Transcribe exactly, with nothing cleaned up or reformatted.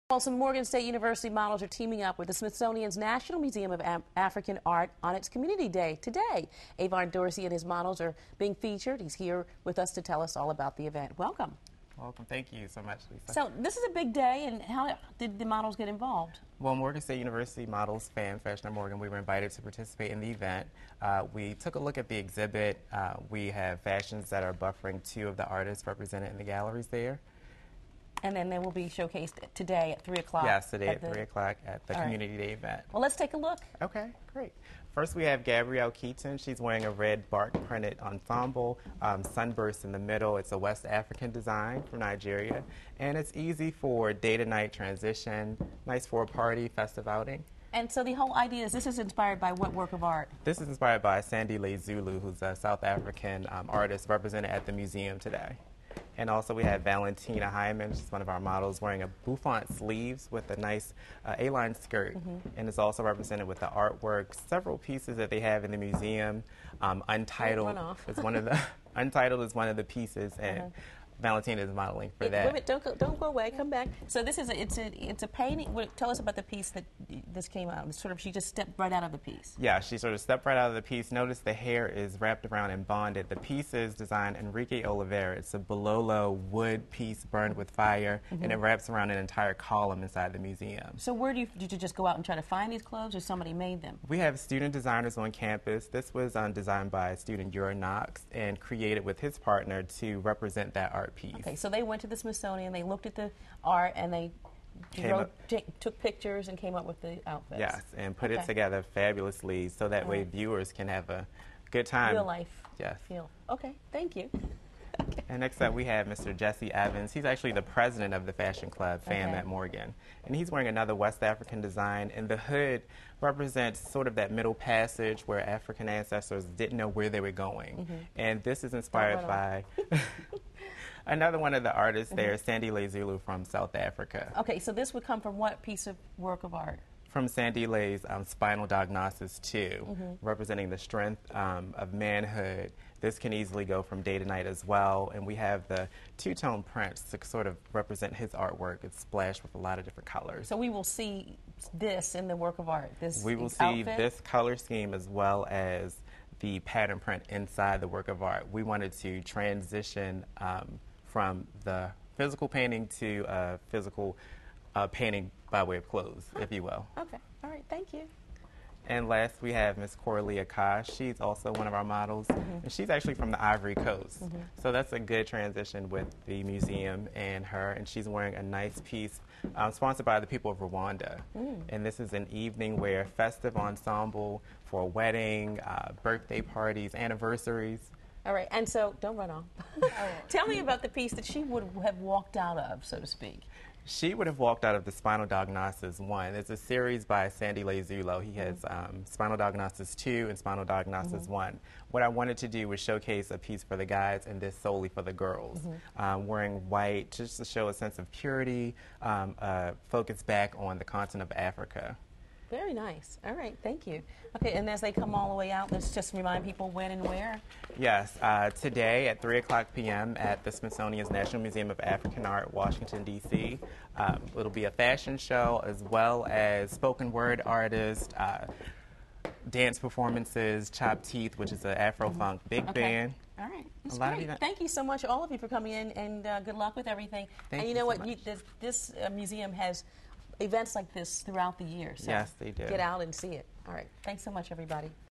Well, some Morgan State University models are teaming up with the Smithsonian's National Museum of Am African Art on its Community Day today. Avon Dorsey and his models are being featured. He's here with us to tell us all about the event. Welcome. Welcome. Thank you so much, Lisa. So this is a big day, and how did the models get involved? Well, Morgan State University Models Fan Fashion at Morgan, we were invited to participate in the event. Uh, we took a look at the exhibit. Uh, we have fashions that are buffering two of the artists represented in the galleries there. And then they will be showcased today at three o'clock. Yes, today at, at three o'clock at the Community right. Day event. Well, let's take a look. Okay, great. First, we have Gabrielle Keaton. She's wearing a red bark printed ensemble, um, sunburst in the middle. It's a West African design from Nigeria. And it's easy for day-to-night transition, nice for a party, festive outing. And so the whole idea is this is inspired by what work of art? This is inspired by Sandy Le Zulu, who's a South African um, artist represented at the museum today. And also we have Valentina Hyman, she's one of our models, wearing a bouffant sleeves with a nice uh, A-line skirt. Mm-hmm. And it's also represented with the artwork, several pieces that they have in the museum. Um, Untitled is one of the Untitled is one of the pieces, and uh-huh. Valentina is modeling for it, that. Wait a minute, don't go, don't go away. Come back. So this is a, it's a it's a painting. Tell us about the piece that this came out. It's sort of she just stepped right out of the piece. Yeah, she sort of stepped right out of the piece. Notice the hair is wrapped around and bonded. The piece is designed Enrique Oliveira. It's a Bololo wood piece burned with fire, mm-hmm. and it wraps around an entire column inside the museum. So where do you did you just go out and try to find these clothes, or somebody made them? We have student designers on campus. This was um, designed by student Ura Knox and created with his partner to represent that art piece. Okay, so they went to the Smithsonian, they looked at the art, and they wrote, took pictures and came up with the outfits. Yes, and put okay. it together fabulously so that All way right. viewers can have a good time. Real life yes. feel. Okay, thank you. Okay. And next up we have Mister Jesse Evans. He's actually the president of the Fashion Club, FAM, okay. at Morgan. And he's wearing another West African design, and the hood represents sort of that middle passage where African ancestors didn't know where they were going. Mm-hmm. And this is inspired by another one of the artists there, mm-hmm. Sandy Le Zulu from South Africa. Okay, so this would come from what piece of work of art? From Sandy Le's um, Spinal Diagnosis two, mm-hmm. representing the strength um, of manhood. This can easily go from day to night as well, and we have the two-tone prints to sort of represent his artwork. It's splashed with a lot of different colors. So we will see this in the work of art, this We will outfit? see this color scheme as well as the pattern print inside the work of art. We wanted to transition um, from the physical painting to uh, physical uh, painting by way of clothes, huh. if you will. Okay. All right. Thank you. And last, we have Miss Coralia Kosh. She's also one of our models, mm-hmm. and she's actually from the Ivory Coast. Mm-hmm. So that's a good transition with the museum and her, and she's wearing a nice piece um, sponsored by the people of Rwanda. Mm. And this is an evening wear festive ensemble for a wedding, uh, birthday parties, anniversaries. All right, and so, don't run off. Tell me about the piece that she would have walked out of, so to speak. She would have walked out of the Spinal Diagnosis one. It's a series by Sandy Le Zulu. He has um, Spinal Diagnosis two and Spinal Diagnosis mm-hmm. one. What I wanted to do was showcase a piece for the guys and this solely for the girls. Mm-hmm. um, wearing white just to show a sense of purity, um, uh, focus back on the continent of Africa. Very nice. All right, thank you. Okay, and as they come all the way out, let's just remind people when and where. Yes, uh, today at three o'clock p m at the Smithsonian's National Museum of African Art, Washington, D C Um, it'll be a fashion show as well as spoken word artists, uh, dance performances, Chopped Teeth, which is an Afro-funk big okay. band. All right. That's great. Thank you so much, all of you, for coming in, and uh, good luck with everything. Thank and you you know so what? You, this this uh, museum has events like this throughout the year. So yes, they do. Get out and see it. All right. Thanks so much, everybody.